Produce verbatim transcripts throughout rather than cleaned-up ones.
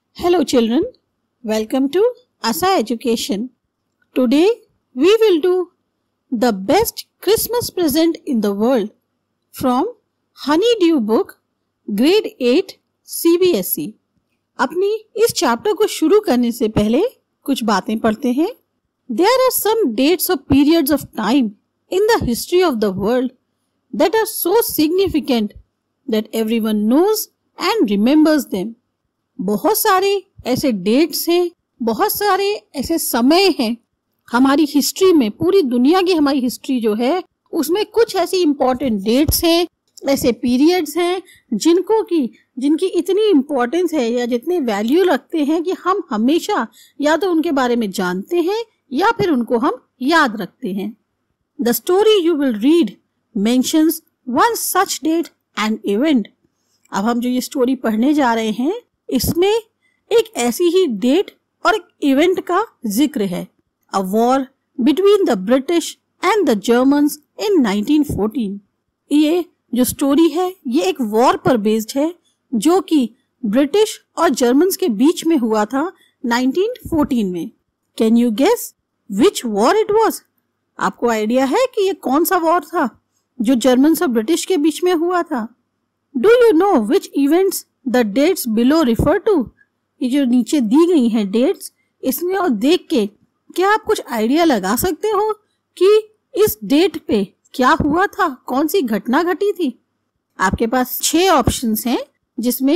Hello children, welcome to Asa Education. Today we will do the best Christmas present in the world from Honeydew book grade eight C B S E. अपनी इस chapter को शुरू करने से पहले कुछ बातें पढ़ते हैं. There are some dates or periods of time in the history of the world that are so significant that everyone knows and remembers them. बहुत सारे ऐसे डेट्स हैं, बहुत सारे ऐसे समय हैं हमारी हिस्ट्री में, पूरी दुनिया की हमारी हिस्ट्री जो है उसमें कुछ ऐसी इम्पोर्टेंट डेट्स हैं, ऐसे पीरियड्स हैं जिनको की जिनकी इतनी इम्पोर्टेंस है या जितने वैल्यू रखते हैं कि हम हमेशा या तो उनके बारे में जानते हैं या फिर उनको हम याद रखते हैं. The story you will read mentions one such date and event. अब हम जो ये स्टोरी पढ़ने जा रहे हैं इसमें एक ऐसी ही डेट और एक इवेंट का जिक्र है. A war between the British and the Germans in nineteen fourteen. ये जो स्टोरी है ये एक वॉर पर बेस्ड है जो कि ब्रिटिश और जर्मन्स के बीच में हुआ था नाइनटीन फोर्टीन में. Can you guess which war it was? आपको आइडिया है कि ये कौन सा वॉर था जो जर्मन्स और ब्रिटिश के बीच में हुआ था? Do you know which events the dates below refer to? ये जो नीचे दी गई हैं डेट्स, इसमें और देख के क्या आप कुछ आइडिया लगा सकते हो कि इस डेट पे क्या हुआ था, कौन सी घटना घटी थी? आपके पास छह ऑप्शंस हैं जिसमें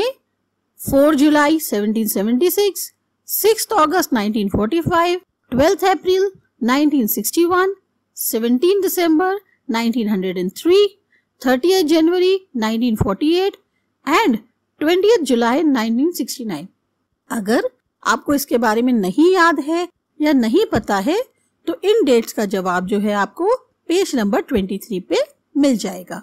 फोर जुलाई सेवनटीन सेवेंटी सिक्स, सिक्स्थ अगस्त नाइनटीन फोर्टी फाइव, ट्वेल्थ अप्रैल नाइनटीन सिक्सटी वन, सेवनटीन दिसंबर नाइनटीन हंड्रेड थ्री, थर्टियथ जनवरी nineteen forty eight and twentieth जुलाई नाइनटीन सिक्सटी नाइन. अगर आपको इसके बारे में नहीं याद है या नहीं पता है तो इन डेट्स का जवाब जो है आपको पेज नंबर ट्वेंटी थ्री पे मिल जाएगा.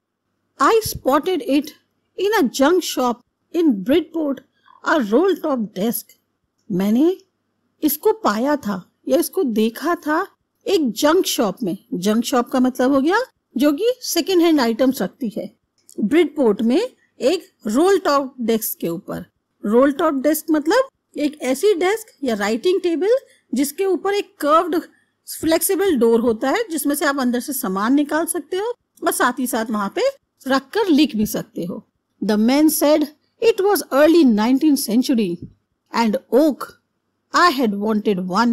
I spotted it in a junk shop in Bridport a roll top desk. मैंने इसको पाया था या इसको देखा था एक जंक शॉप में. जंक शॉप का मतलब हो गया जो कि सेकेंड हैंड आइटम्स रखती है. ब्रिडपोर्ट में एक रोल टॉप डेस्क के ऊपर. रोल टॉप डेस्क मतलब एक ऐसी डेस्क या राइटिंग टेबल जिसके ऊपर एक कर्व्ड फ्लेक्सिबल डोर होता है जिसमें से आप अंदर से सामान निकाल सकते हो और साथ ही साथ वहां पे रखकर लिख भी सकते हो. The man said it was early nineteen century and oak. I had wanted one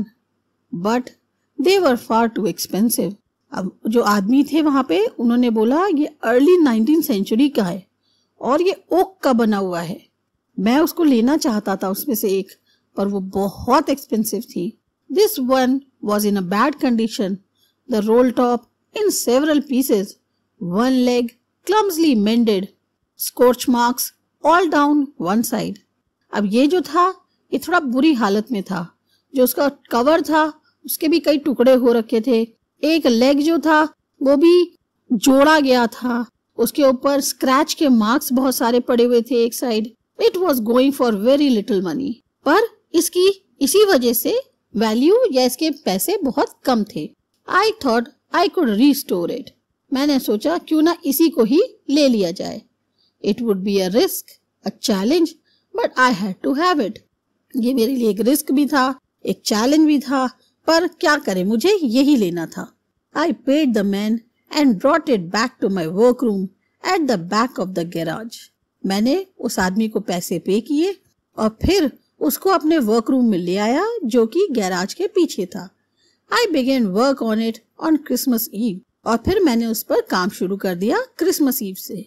but they were far too expensive. अब जो आदमी थे वहां पे उन्होंने बोला ये अर्ली नाइनटीन सेंचुरी का है और ये ओक का बना हुआ है. मैं उसको लेना चाहता था उसमें से एक, पर वो बहुत एक्सपेंसिव थी. This one was in a bad condition. The roll top in several pieces, one leg clumsily mended, scorch marks all down one side. अब ये जो था ये थोड़ा बुरी हालत में था. जो उसका कवर था उसके भी कई टुकड़े हो रखे थे. एक लेग जो था वो भी जोड़ा गया था. उसके ऊपर स्क्रैच के मार्क्स बहुत सारे पड़े हुए थे एक side. It was going for very little money. पर इसकी इसी वजह से वैल्यू या इसके पैसे बहुत कम थे. I thought I could restore it. मैंने सोचा क्यों ना इसी को ही ले लिया जाए. It would be a risk, a challenge, but I had to have it. ये मेरे लिए एक रिस्क भी था, एक चैलेंज भी था, पर क्या करें, मुझे यही लेना था. I paid the man and brought it back to my workroom at the back of the garage. मैंने उस आदमी को पैसे पे किए और फिर उसको अपने वर्करूम में ले आया जो कि गैराज के पीछे था. I began work on it on Christmas Eve. और फिर मैंने उस पर काम शुरू कर दिया क्रिसमस ईव से.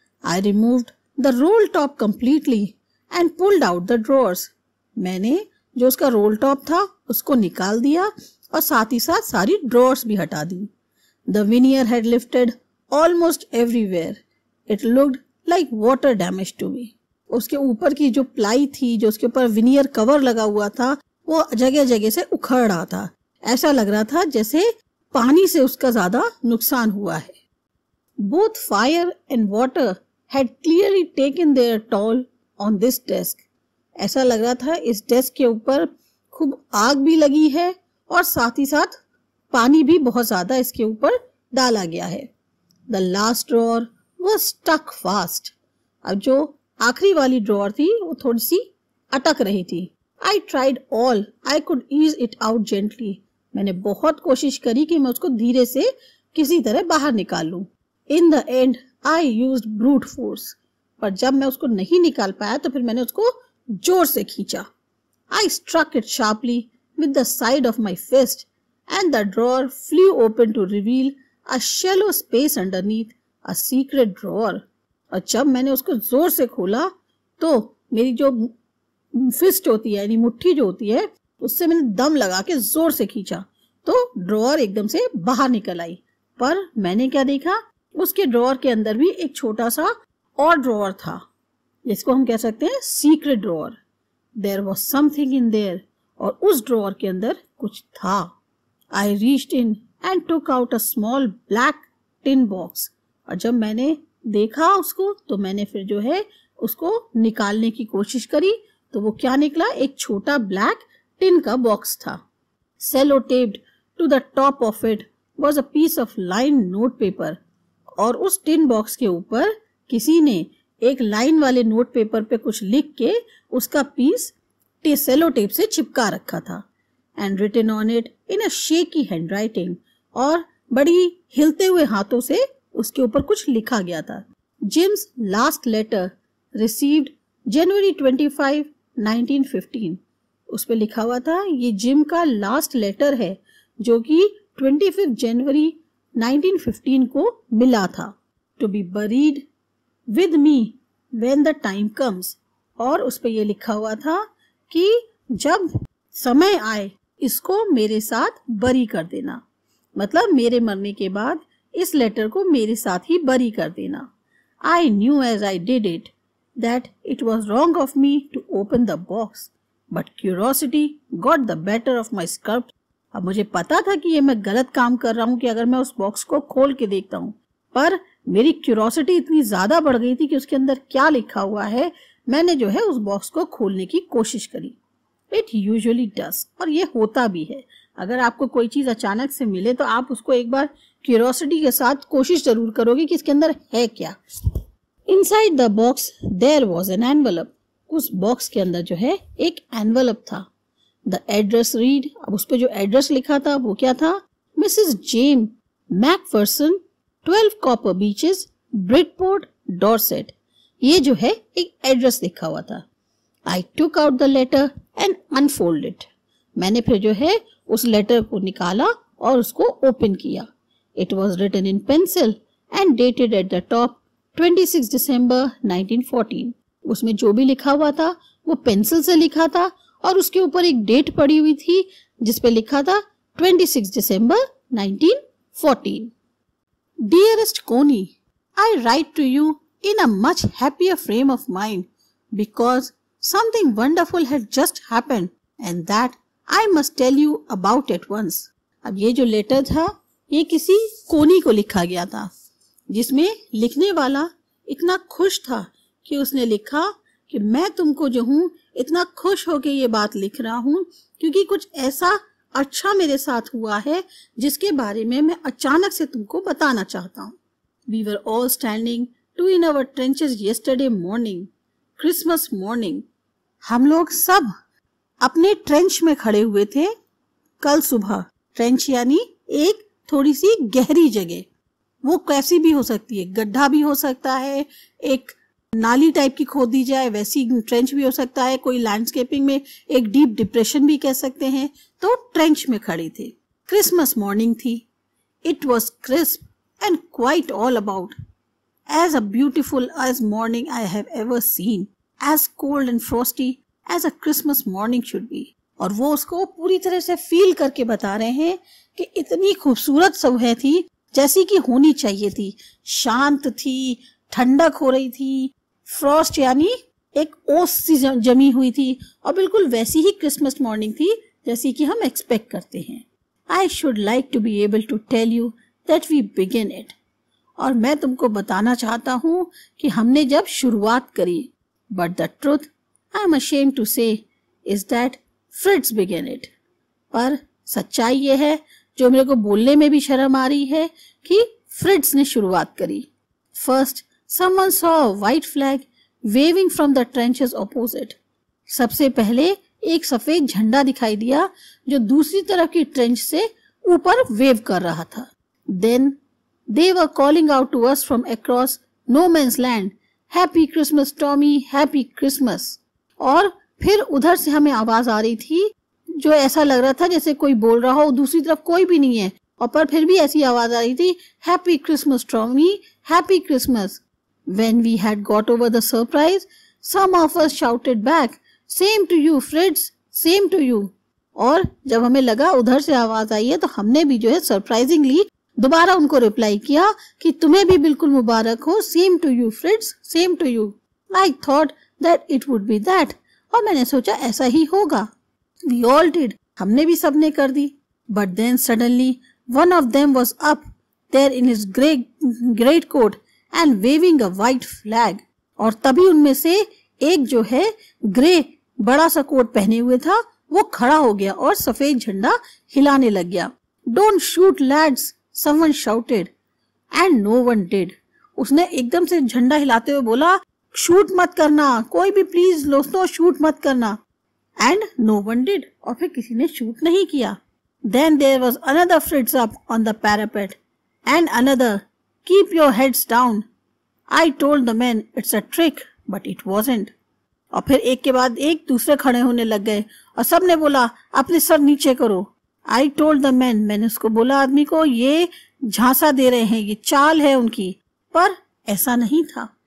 I removed the roll top completely and pulled out the drawers. मैंने जो उसका रोल टॉप था उसको निकाल दिया और साथ ही साथ सारी ड्रॉर्स भी हटा दी. The veneer had lifted almost everywhere. It looked like water damage to me. उसके ऊपर की जो प्लाई थी, जो उसके ऊपर विनियर कवर लगा हुआ था, वो जगह जगह से उखड़ रहा था. ऐसा लग रहा था जैसे पानी से उसका ज्यादा नुकसान हुआ है. Both fire and water had clearly taken their toll on this desk. ऐसा लग रहा था इस डेस्क के ऊपर खूब आग भी लगी है और साथ ही साथ पानी भी बहुत ज्यादा इसके ऊपर डाला गया है. The last drawer was stuck fast. अब जो आखिरी वाली ड्रॉअर थी वो थोड़ी सी अटक रही थी। I tried all I could ease it out gently. मैंने बहुत कोशिश करी कि मैं उसको धीरे से किसी तरह बाहर निकाल लूं। In the end I used brute force. पर जब मैं उसको नहीं निकाल पाया तो फिर मैंने उसको जोर से खींचा। I struck it sharply with the side of my fist and the drawer flew open to reveal a shallow space underneath, a secret drawer. और जब मैंने उसको जोर से खोला तो मेरी जो फिस्ट होती है यानी मुट्ठी जो होती है उससे मैंने दम लगा के जोर से खींचा तो ड्रॉअर एकदम से बाहर निकल आई। पर मैंने क्या देखा, उसके ड्रॉअर के अंदर भी एक छोटा सा और ड्रॉअर था जिसको हम कह सकते हैं secret drawer. There was something in there, और उस ड्रॉअर के अंदर कुछ था। I reached in and took out a small black tin box. और जब मैंने देखा उसको तो मैंने फिर जो है उसको निकालने की कोशिश करी तो वो क्या निकला, एक छोटा ब्लैक टिन का बॉक्स था। Sellotaped to the top of it was a piece of lined notepaper. और उस टिन बॉक्स के ऊपर किसी ने एक लाइन वाले नोट पेपर पे कुछ लिख के उसका पीस सेलो टेप से चिपका रखा था। And written on it in a shaky handwriting, और बड़ी हिलते हुए हाथों से उसके ऊपर कुछ लिखा गया था। जिम्स लास्ट लेटर रिसीव्ड जनवरी पच्चीस, नाइनटीन फिफ्टीन। उस पे लिखा हुआ था ये जिम का लास्ट लेटर है जो कि पच्चीस जनवरी नाइनटीन फिफ्टीन को मिला था। To be buried with me when the time comes. और उस पे ये लिखा हुआ था कि जब समय आए इसको मेरे साथ बरी कर देना, मतलब मेरे मरने के बाद इस लेटर को मेरे साथ ही बरी कर देना। I knew as I did it that it was wrong of me to open the box, but curiosity got the better of my scruples. अब मुझे पता था कि ये मैं गलत काम कर रहा हूँ कि अगर मैं उस बॉक्स को खोल के देखता हूँ, पर मेरी क्यूरोसिटी इतनी ज्यादा बढ़ गई थी कि उसके अंदर क्या लिखा हुआ है मैंने जो है उस बॉक्स को खोलने की कोशिश करी। इट यूजुअली डज, और ये होता भी है। अगर आपको कोई चीज अचानक से मिले तो आप उसको एक बार क्यूरियोसिटी के साथ कोशिश जरूर करोगे कि इसके अंदर है क्या। Inside the box there was an envelope. उस बॉक्स के अंदर जो है एक एनवेलप था। द एड्रेस रीड, अब उस पर जो एड्रेस लिखा था वो क्या था, Mrs Jim Macpherson, twelve Copper Beeches, Bridport, Dorset. ये जो है एक एड्रेस लिखा हुआ था। I took out the letter and unfold it. मैंने फिर जो है उस लेटर को निकाला और उसको ओपन किया। It was written in pencil and dated at the top छब्बीस दिसंबर नाइनटीन फोर्टीन। उसमें जो भी लिखा हुआ था वो पेंसिल से लिखा था और उसके ऊपर एक डेट पड़ी हुई थी जिसपे लिखा था छब्बीस दिसंबर nineteen fourteen. Dearest Connie, I write to you in a much happier frame of mind because something wonderful had just happened and that I must tell you about at once. अब ये जो लेटर था ये किसी कोनी को लिखा गया था जिसमें लिखने वाला इतना खुश था कि उसने लिखा कि मैं तुमको जो हूँ इतना खुश होके ये बात लिख रहा हूँ क्योंकि कुछ ऐसा अच्छा मेरे साथ हुआ है जिसके बारे में मैं अचानक से तुमको बताना चाहता हूँ। We were all standing two in our trenches yesterday morning, Christmas morning. हम लोग सब अपने ट्रेंच में खड़े हुए थे कल सुबह। ट्रेंच यानी एक थोड़ी सी गहरी जगह, वो कैसी भी हो सकती है, गड्ढा भी हो सकता है, एक नाली टाइप की खोद दी जाए वैसी ट्रेंच भी हो सकता है, कोई लैंडस्केपिंग में एक डीप डिप्रेशन भी कह सकते हैं। तो ट्रेंच में खड़े थे। क्रिसमस मॉर्निंग थी। It was crisp and quiet all about as a beautiful as morning I have ever seen, as cold and frosty as a Christmas morning should be. और वो उसको पूरी तरह से फील करके बता रहे हैं कि इतनी खूबसूरत सुबह थी जैसी कि होनी चाहिए थी। शांत थी, ठंडक हो रही थी, फ्रॉस्ट यानी एक ओस सी जमी हुई थी और बिल्कुल वैसी ही क्रिसमस मॉर्निंग थी जैसी कि हम एक्सपेक्ट करते हैं। I should like to be able to tell you that we begin it. और मैं तुमको बताना चाहता हूँ कि हमने जब शुरुआत करी, but the truth I am ashamed to say is that Fritz begin it. पर सच्चाई ये है जो मेरे को बोलने में भी शर्म आ रही है कि फ्रिट्ज ने शुरुआत करी। First someone saw a white flag waving from the trenches opposite. सबसे पहले एक सफेद झंडा दिखाई दिया जो दूसरी तरफ की ट्रेंच से ऊपर वेव कर रहा था। Then they were calling out to us from across no man's land, Happy Christmas Tommy, Happy Christmas। और फिर उधर से हमें आवाज आ रही थी जो ऐसा लग रहा था जैसे कोई बोल रहा हो, दूसरी तरफ कोई भी नहीं है, और पर फिर भी ऐसी आवाज आ रही थी, Happy Christmas Tommy, Happy Christmas। When we had got over the surprise, some of us shouted back, Same to you, Fritz, same to you। और जब हमें लगा उधर से आवाज आई है तो हमने भी जो है सरप्राइजिंगली दोबारा उनको रिप्लाई किया कि तुम्हें भी बिल्कुल मुबारक हो, same to you friends, same to you. I thought that it would be that, और मैंने सोचा ऐसा ही होगा। वी ऑल डिड, हमने भी सबने कर दी। But then suddenly one of them was up there in his great great coat and waving a white flag. और तभी उनमें से एक जो है ग्रे बड़ा सा कोट पहने हुए था, वो खड़ा हो गया और सफेद झंडा हिलाने लग गया। Don't shoot lads, someone shouted, and no one did। उसने एकदम से झंडा हिलाते हुए बोला, शूट मत करना, कोई भी प्लीज दोस्तों शूट मत करना। एंड नो वन डिड, और फिर किसी ने शूट नहीं किया। Then there was another Fritz up on the parapet, and another, keep your heads down। I told the men it's a trick, but it wasn't। और फिर एक के बाद एक दूसरे खड़े होने लग गए और सबने बोला अपने सर नीचे करो। आई टोल्ड द मैन, मैंने उसको बोला आदमी को, ये झांसा दे रहे हैं, ये चाल है उनकी, पर ऐसा नहीं था।